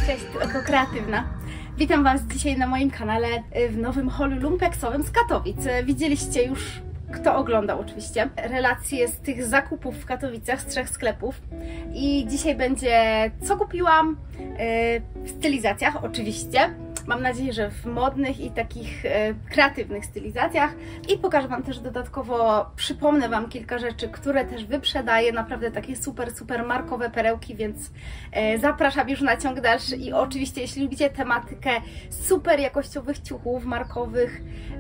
Cześć, tu Eko Kreatywna. Witam Was dzisiaj na moim kanale w nowym holu lumpeksowym z Katowic. Widzieliście już, kto oglądał oczywiście, relacje z tych zakupów w Katowicach, z 3 sklepów. I dzisiaj będzie, co kupiłam w stylizacjach oczywiście. Mam nadzieję, że w modnych i takich kreatywnych stylizacjach. I pokażę Wam też dodatkowo, przypomnę Wam kilka rzeczy, które też wyprzedaję. Naprawdę takie super markowe perełki, więc zapraszam już na ciąg dalszy. I oczywiście, jeśli lubicie tematykę super jakościowych ciuchów markowych,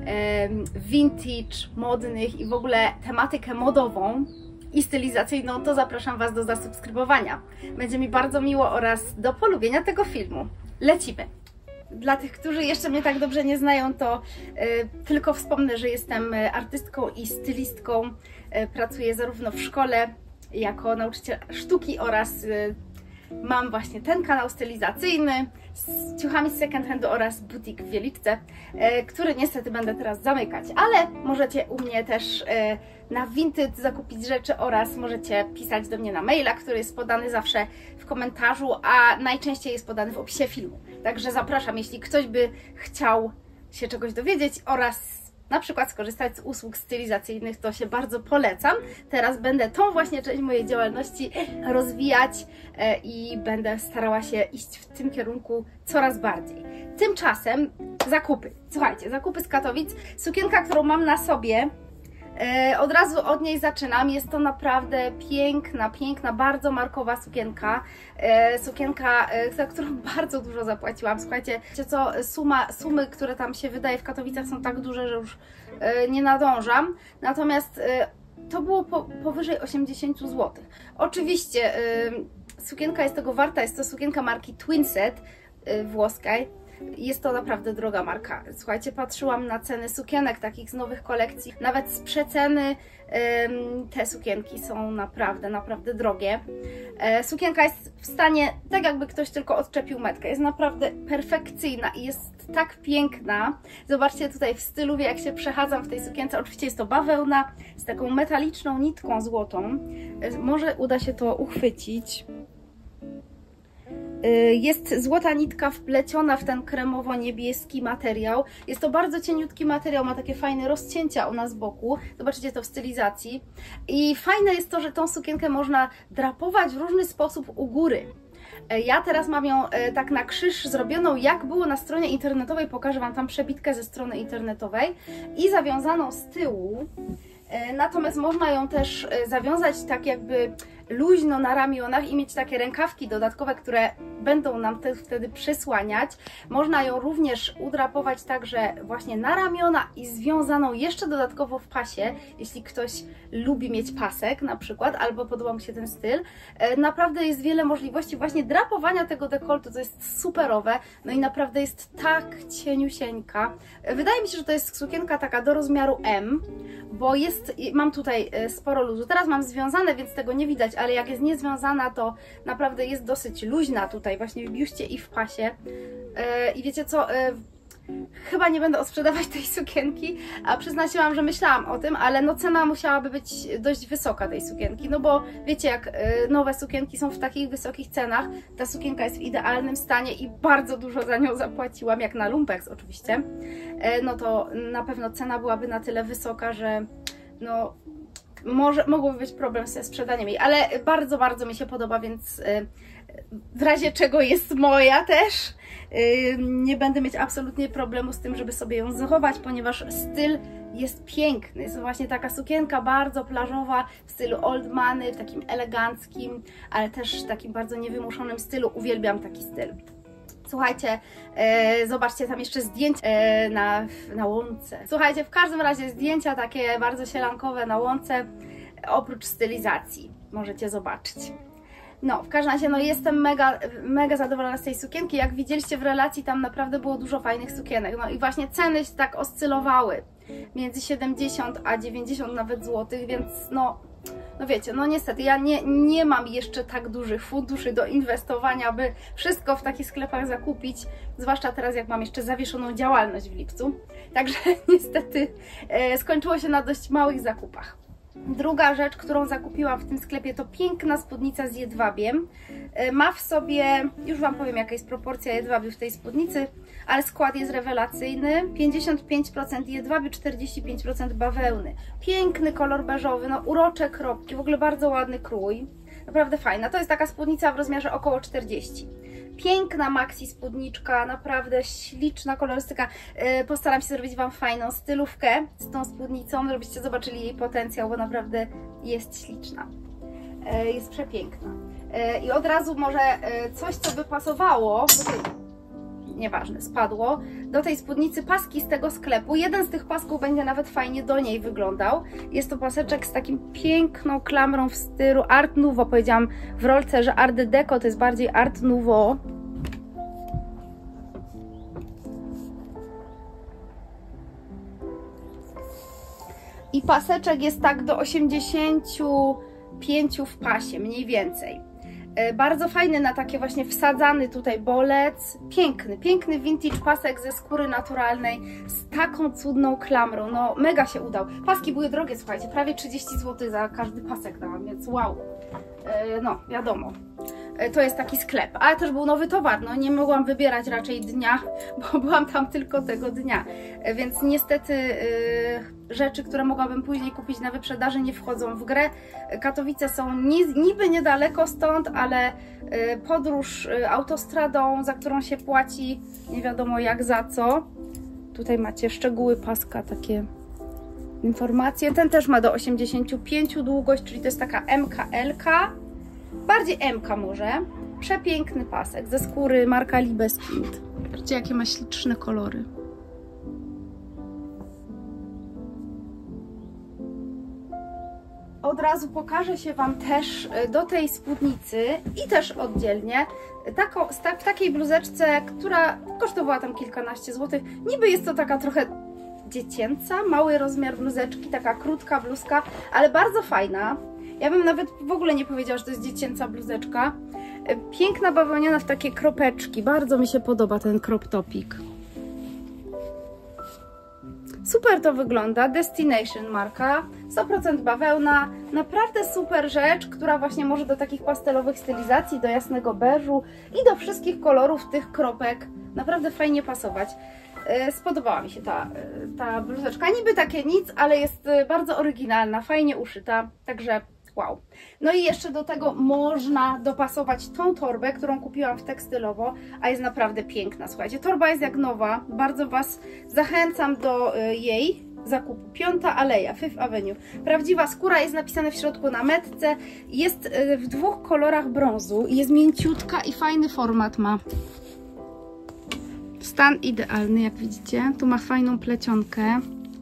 vintage, modnych i w ogóle tematykę modową i stylizacyjną, to zapraszam Was do zasubskrybowania. Będzie mi bardzo miło oraz do polubienia tego filmu. Lecimy! Dla tych, którzy jeszcze mnie tak dobrze nie znają, to tylko wspomnę, że jestem artystką i stylistką. Pracuję zarówno w szkole jako nauczyciel sztuki oraz mam właśnie ten kanał stylizacyjny z ciuchami z second handu oraz butik w Wieliczce, który niestety będę teraz zamykać, ale możecie u mnie też na Vinted zakupić rzeczy oraz możecie pisać do mnie na maila, który jest podany zawsze w komentarzu, a najczęściej jest podany w opisie filmu. Także zapraszam, jeśli ktoś by chciał się czegoś dowiedzieć oraz na przykład skorzystać z usług stylizacyjnych, to się bardzo polecam. Teraz będę tą właśnie część mojej działalności rozwijać i będę starała się iść w tym kierunku coraz bardziej. Tymczasem zakupy. Słuchajcie, zakupy z Katowic. Sukienka, którą mam na sobie, od razu od niej zaczynam. Jest to naprawdę piękna, bardzo markowa sukienka. Sukienka, za którą bardzo dużo zapłaciłam. Słuchajcie, wiecie co, sumy, które tam się wydaje w Katowicach, są tak duże, że już nie nadążam. Natomiast to było powyżej 80 zł. Oczywiście sukienka jest tego warta, jest to sukienka marki Twinset włoskiej. Jest to naprawdę droga marka. Słuchajcie, patrzyłam na ceny sukienek takich z nowych kolekcji. Nawet z przeceny te sukienki są naprawdę drogie. Sukienka jest w stanie, tak jakby ktoś tylko odczepił metkę. Jest naprawdę perfekcyjna i jest tak piękna. Zobaczcie tutaj w stylu, jak się przechadzam w tej sukience. Oczywiście jest to bawełna z taką metaliczną nitką złotą. Może uda się to uchwycić. Jest złota nitka wpleciona w ten kremowo-niebieski materiał. Jest to bardzo cieniutki materiał, ma takie fajne rozcięcia u nas z boku. Zobaczycie to w stylizacji. I fajne jest to, że tą sukienkę można drapować w różny sposób u góry. Ja teraz mam ją tak na krzyż zrobioną, jak było na stronie internetowej. Pokażę Wam tam przebitkę ze strony internetowej. I zawiązaną z tyłu. Natomiast można ją też zawiązać tak jakby luźno na ramionach i mieć takie rękawki dodatkowe, które będą nam wtedy przysłaniać. Można ją również udrapować także właśnie na ramiona i związaną jeszcze dodatkowo w pasie, jeśli ktoś lubi mieć pasek na przykład, albo podoba mu się ten styl. Naprawdę jest wiele możliwości właśnie drapowania tego dekoltu, to jest superowe, no i naprawdę jest tak cieniusieńka. Wydaje mi się, że to jest sukienka taka do rozmiaru M, bo mam tutaj sporo luzu. Teraz mam związane, więc tego nie widać, ale jak jest niezwiązana, to naprawdę jest dosyć luźna tutaj właśnie w biuście i w pasie. I wiecie co, chyba nie będę osprzedawać tej sukienki, a przyznałam, że myślałam o tym, ale no cena musiałaby być dość wysoka tej sukienki, no bo wiecie, jak nowe sukienki są w takich wysokich cenach, ta sukienka jest w idealnym stanie i bardzo dużo za nią zapłaciłam, jak na lumpeks oczywiście, no to na pewno cena byłaby na tyle wysoka, że no mogłoby być problem ze sprzedaniem jej, ale bardzo mi się podoba, więc w razie czego jest moja też. Nie będę mieć absolutnie problemu z tym, żeby sobie ją zachować, ponieważ styl jest piękny. Jest to właśnie taka sukienka bardzo plażowa w stylu old money, w takim eleganckim, ale też takim bardzo niewymuszonym stylu. Uwielbiam taki styl. Słuchajcie, zobaczcie tam jeszcze zdjęcia na łące. Słuchajcie, w każdym razie zdjęcia takie bardzo sielankowe na łące, oprócz stylizacji. Możecie zobaczyć. No, w każdym razie, no jestem mega zadowolona z tej sukienki. Jak widzieliście w relacji, tam naprawdę było dużo fajnych sukienek. No i właśnie ceny się tak oscylowały. Między 70 a 90 nawet złotych, więc no wiecie, no niestety ja nie mam jeszcze tak dużych funduszy do inwestowania, by wszystko w takich sklepach zakupić, zwłaszcza teraz, jak mam jeszcze zawieszoną działalność w lipcu. Także niestety skończyło się na dość małych zakupach. Druga rzecz, którą zakupiłam w tym sklepie, to piękna spódnica z jedwabiem. Ma w sobie, już Wam powiem jaka jest proporcja jedwabiu w tej spódnicy, ale skład jest rewelacyjny. 55% jedwabiu, 45% bawełny. Piękny kolor beżowy, no urocze kropki, w ogóle bardzo ładny krój. Naprawdę fajna. To jest taka spódnica w rozmiarze około 40. Piękna maxi spódniczka, naprawdę śliczna kolorystyka. Postaram się zrobić Wam fajną stylówkę z tą spódnicą, żebyście zobaczyli jej potencjał, bo naprawdę jest śliczna. Jest przepiękna. I od razu może coś, co by pasowało, nieważne, spadło, do tej spódnicy paski z tego sklepu. Jeden z tych pasków będzie nawet fajnie do niej wyglądał. Jest to paseczek z takim piękną klamrą w stylu Art Nouveau. Powiedziałam w rolce, że Art Deco to jest bardziej Art Nouveau. I paseczek jest tak do 85 w pasie, mniej więcej. Bardzo fajny na takie właśnie wsadzany tutaj bolec. Piękny, piękny vintage pasek ze skóry naturalnej z taką cudną klamrą. No mega się udał. Paski były drogie, słuchajcie, prawie 30 zł za każdy pasek dałam, więc wow. No wiadomo, to jest taki sklep, ale też był nowy towar, no nie mogłam wybierać raczej dnia, bo byłam tam tylko tego dnia, więc niestety rzeczy, które mogłabym później kupić na wyprzedaży, nie wchodzą w grę. Katowice są niby niedaleko stąd, ale podróż autostradą, za którą się płaci nie wiadomo jak za co. Tutaj macie szczegóły paska, takie informacje. Ten też ma do 85 długość, czyli to jest taka MKL, bardziej MK może. Przepiękny pasek ze skóry marka Libeskind. Zobaczcie jakie ma śliczne kolory. Od razu pokażę się Wam też do tej spódnicy i też oddzielnie w takiej bluzeczce, która kosztowała tam kilkanaście złotych. Niby jest to taka trochę dziecięca, mały rozmiar bluzeczki, taka krótka bluzka, ale bardzo fajna. Ja bym nawet w ogóle nie powiedziała, że to jest dziecięca bluzeczka. Piękna bawełniana w takie kropeczki. Bardzo mi się podoba ten crop topik. Super to wygląda. Destination marka. 100% bawełna. Naprawdę super rzecz, która właśnie może do takich pastelowych stylizacji, do jasnego beżu i do wszystkich kolorów tych kropek naprawdę fajnie pasować. Spodobała mi się ta bluzeczka. Niby takie nic, ale jest bardzo oryginalna, fajnie uszyta, także wow. No i jeszcze do tego można dopasować tą torbę, którą kupiłam w Tekstylowo, a jest naprawdę piękna. Słuchajcie, torba jest jak nowa, bardzo Was zachęcam do jej zakupu. 5. Aleja, Fifth Avenue. Prawdziwa skóra, jest napisane w środku na metce, jest w dwóch kolorach brązu i jest mięciutka i fajny format ma. Stan idealny, jak widzicie. Tu ma fajną plecionkę.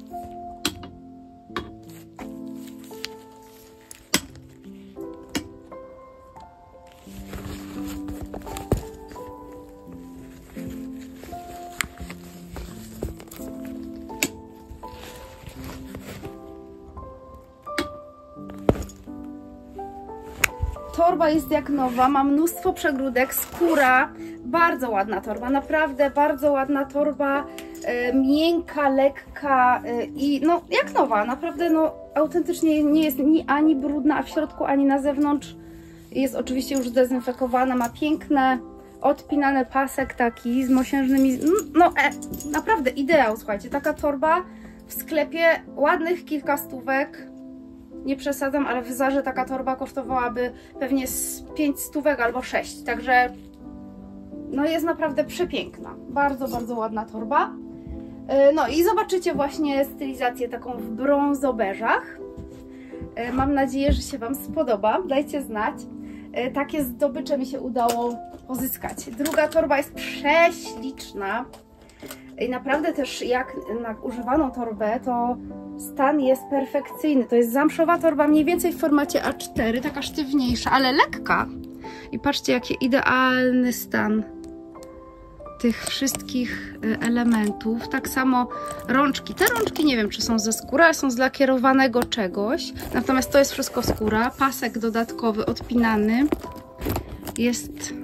Torba jest jak nowa, ma mnóstwo przegródek, skóra, bardzo ładna torba, naprawdę bardzo ładna torba, miękka, lekka i no jak nowa, naprawdę no autentycznie nie jest ani brudna, a w środku ani na zewnątrz. Jest oczywiście już zdezynfekowana, ma piękne, odpinany pasek taki z mosiężnymi, no naprawdę ideał, słuchajcie, taka torba w sklepie ładnych kilka stówek. Nie przesadzam, ale w Zarze taka torba kosztowałaby pewnie z 5 stówek albo 6, także no jest naprawdę przepiękna. Bardzo, bardzo ładna torba. No i zobaczycie właśnie stylizację taką w brązobeżach. Mam nadzieję, że się Wam spodoba. Dajcie znać. Takie zdobycze mi się udało pozyskać. Druga torba jest prześliczna. I naprawdę też jak na używaną torbę, to stan jest perfekcyjny. To jest zamszowa torba, mniej więcej w formacie A4, taka sztywniejsza, ale lekka. I patrzcie, jaki idealny stan tych wszystkich elementów. Tak samo rączki. Te rączki nie wiem, czy są ze skóry, ale są z lakierowanego czegoś. Natomiast to jest wszystko skóra. Pasek dodatkowy, odpinany. Jest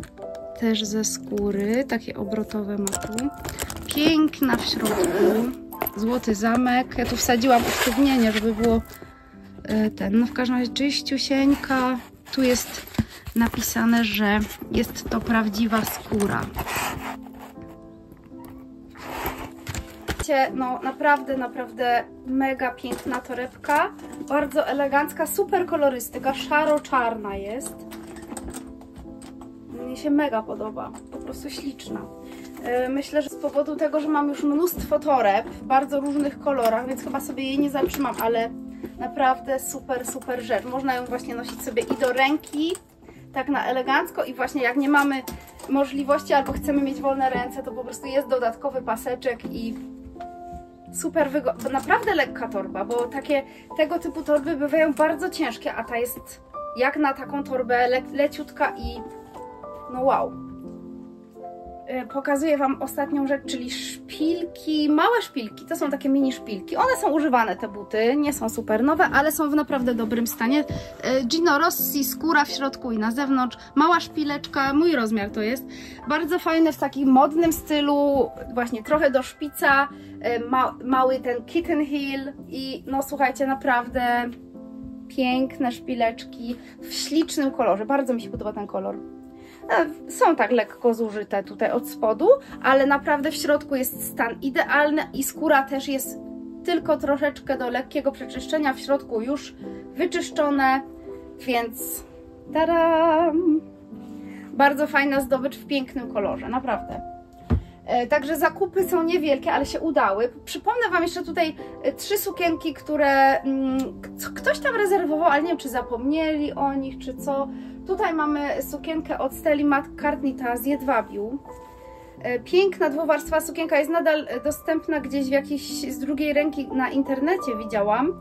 też ze skóry. Takie obrotowe ma tu. Piękna w środku. Złoty Zamek. Ja tu wsadziłam usztywnienie, żeby było no w każdym razie czyściusieńka. Tu jest napisane, że jest to prawdziwa skóra. No naprawdę mega piękna torebka, bardzo elegancka, super kolorystyka, szaro-czarna jest. Mnie się mega podoba, po prostu śliczna. Myślę, że z powodu tego, że mam już mnóstwo toreb w bardzo różnych kolorach, więc chyba sobie jej nie zatrzymam, ale naprawdę super rzecz. Można ją właśnie nosić sobie i do ręki, tak na elegancko, i właśnie jak nie mamy możliwości albo chcemy mieć wolne ręce, to po prostu jest dodatkowy paseczek i super wygodna. Naprawdę lekka torba, bo tego typu torby bywają bardzo ciężkie, a ta jest jak na taką torbę leciutka i no wow. Pokazuję Wam ostatnią rzecz, czyli szpilki, małe szpilki, to są takie mini szpilki. One są używane, te buty, nie są super nowe, ale są w naprawdę dobrym stanie. Gino Rossi, skóra w środku i na zewnątrz, mała szpileczka, mój rozmiar to jest. Bardzo fajne w takim modnym stylu, właśnie trochę do szpica, mały ten kitten heel i no słuchajcie, naprawdę piękne szpileczki w ślicznym kolorze, bardzo mi się podoba ten kolor. Są tak lekko zużyte tutaj od spodu, ale naprawdę w środku jest stan idealny i skóra też jest tylko troszeczkę do lekkiego przeczyszczenia, w środku już wyczyszczone, więc tadam! Bardzo fajna zdobycz w pięknym kolorze, naprawdę. Także zakupy są niewielkie, ale się udały. Przypomnę Wam jeszcze tutaj 3 sukienki, które ktoś tam rezerwował, ale nie wiem, czy zapomnieli o nich, czy co. Tutaj mamy sukienkę od Stelly McCartney, ta z jedwabiu. Piękna dwuwarstwa sukienka, jest nadal dostępna gdzieś z drugiej ręki na internecie, widziałam.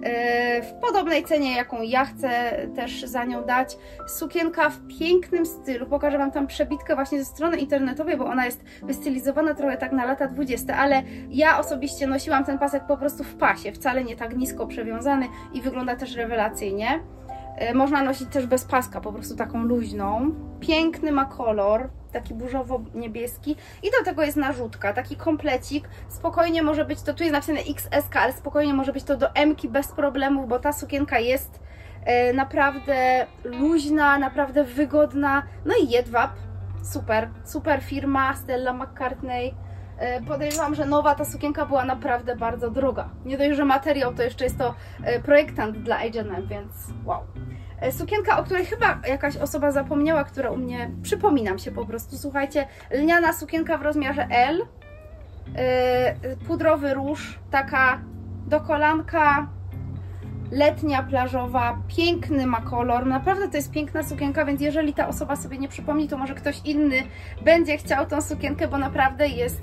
W podobnej cenie, jaką ja chcę też za nią dać. Sukienka w pięknym stylu, pokażę Wam tam przebitkę właśnie ze strony internetowej, bo ona jest wystylizowana trochę tak na lata 20, ale ja osobiście nosiłam ten pasek po prostu w pasie, wcale nie tak nisko przewiązany i wygląda też rewelacyjnie. Można nosić też bez paska, po prostu taką luźną. Piękny ma kolor, taki burzowo-niebieski i do tego jest narzutka, taki komplecik. Spokojnie może być to, tu jest napisane XS, ale spokojnie może być to do M-ki bez problemów, bo ta sukienka jest naprawdę luźna, naprawdę wygodna. No i jedwab, super firma, Stella McCartney. Podejrzewam, że nowa ta sukienka była naprawdę bardzo droga. Nie dość, że materiał, to jeszcze jest to projektant dla H&M, więc wow. Sukienka, o której chyba jakaś osoba zapomniała, która u mnie, przypominam się po prostu, słuchajcie, lniana sukienka w rozmiarze L, pudrowy róż, taka do kolanka, letnia, plażowa, piękny ma kolor, naprawdę to jest piękna sukienka, więc jeżeli ta osoba sobie nie przypomni, to może ktoś inny będzie chciał tą sukienkę, bo naprawdę jest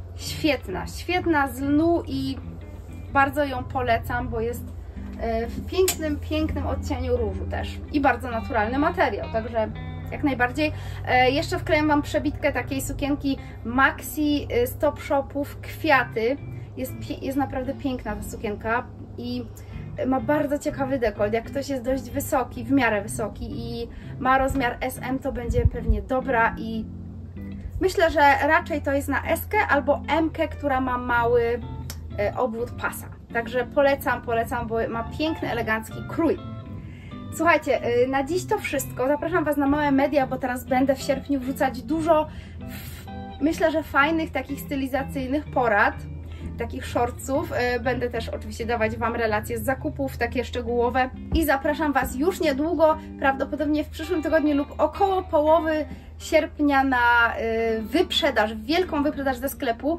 świetna z lnu i bardzo ją polecam, bo jest w pięknym odcieniu różu też i bardzo naturalny materiał, także jak najbardziej. Jeszcze wkleję Wam przebitkę takiej sukienki Maxi z Topshopów, kwiaty. Jest naprawdę piękna ta sukienka i ma bardzo ciekawy dekolt. Jak ktoś jest dość wysoki, w miarę wysoki i ma rozmiar SM, to będzie pewnie dobra i myślę, że raczej to jest na S-kę albo M-kę, która ma mały obwód pasa. Także polecam, bo ma piękny, elegancki krój. Słuchajcie, na dziś to wszystko. Zapraszam Was na małe media, bo teraz będę w sierpniu wrzucać dużo, myślę, że fajnych takich stylizacyjnych porad, takich shortsów. Będę też oczywiście dawać Wam relacje z zakupów, takie szczegółowe. I zapraszam Was już niedługo, prawdopodobnie w przyszłym tygodniu lub około połowy sierpnia na wyprzedaż, wielką wyprzedaż ze sklepu.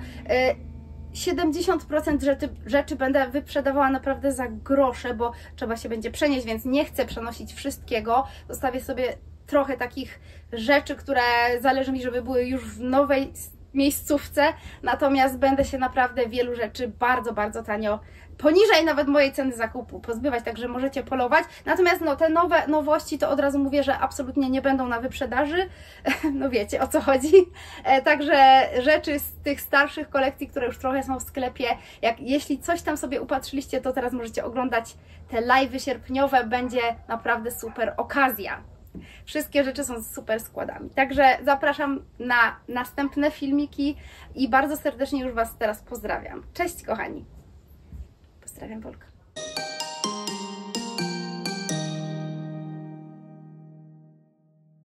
70% rzeczy będę wyprzedawała naprawdę za grosze, bo trzeba się będzie przenieść, więc nie chcę przenosić wszystkiego. Zostawię sobie trochę takich rzeczy, które zależy mi, żeby były już w nowej miejscówce, natomiast będę się naprawdę wielu rzeczy bardzo tanio, poniżej nawet mojej ceny zakupu pozbywać, także możecie polować. Natomiast no, te nowe nowości to od razu mówię, że absolutnie nie będą na wyprzedaży, no wiecie o co chodzi. Także rzeczy z tych starszych kolekcji, które już trochę są w sklepie, jeśli coś tam sobie upatrzyliście, to teraz możecie oglądać te live'y sierpniowe, będzie naprawdę super okazja. Wszystkie rzeczy są z super składami. Także zapraszam na następne filmiki i bardzo serdecznie już Was teraz pozdrawiam. Cześć kochani. Pozdrawiam, Wolka.